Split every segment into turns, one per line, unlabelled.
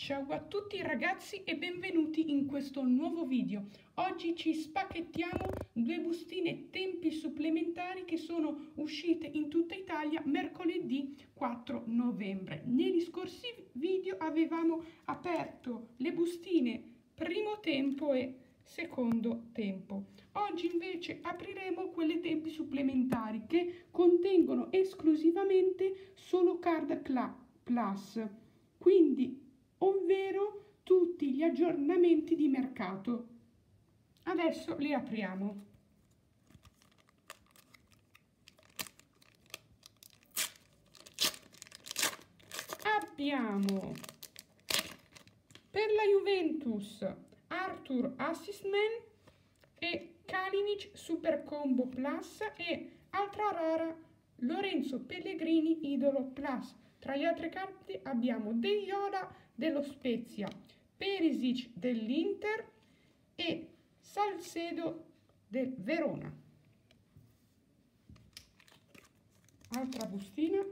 Ciao a tutti ragazzi e benvenuti in questo nuovo video. Oggi ci spacchettiamo due bustine tempi supplementari che sono uscite in tutta Italia mercoledì 4 novembre. Negli scorsi video avevamo aperto le bustine primo tempo e secondo tempo. Oggi invece apriremo quelle tempi supplementari che contengono esclusivamente solo card plus, quindi ovvero tutti gli aggiornamenti di mercato. Adesso li apriamo. Abbiamo per la Juventus Arthur Assistman e Kalinic Super Combo Plus e altra rara Lorenzo Pellegrini Idolo Plus. Tra le altre carte abbiamo De Jong dello Spezia, Perisic dell'Inter e Salcedo del Verona. Altra bustina.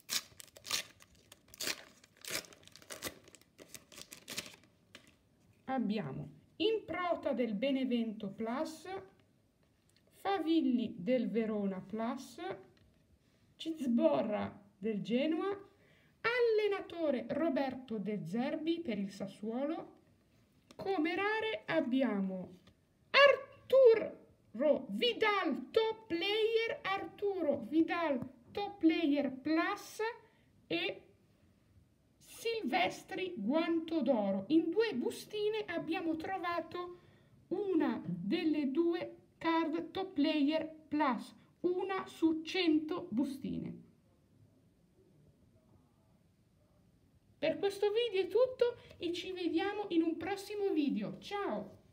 Abbiamo Improta del Benevento Plus, Favilli del Verona Plus, Cizborra del Genoa, allenatore Roberto De Zerbi per il Sassuolo. Come rare abbiamo Arturo Vidal Top Player Plus e Silvestri Guanto d'Oro. In due bustine abbiamo trovato una delle due card Top Player Plus, una su 100 bustine. Per questo video è tutto e ci vediamo in un prossimo video. Ciao!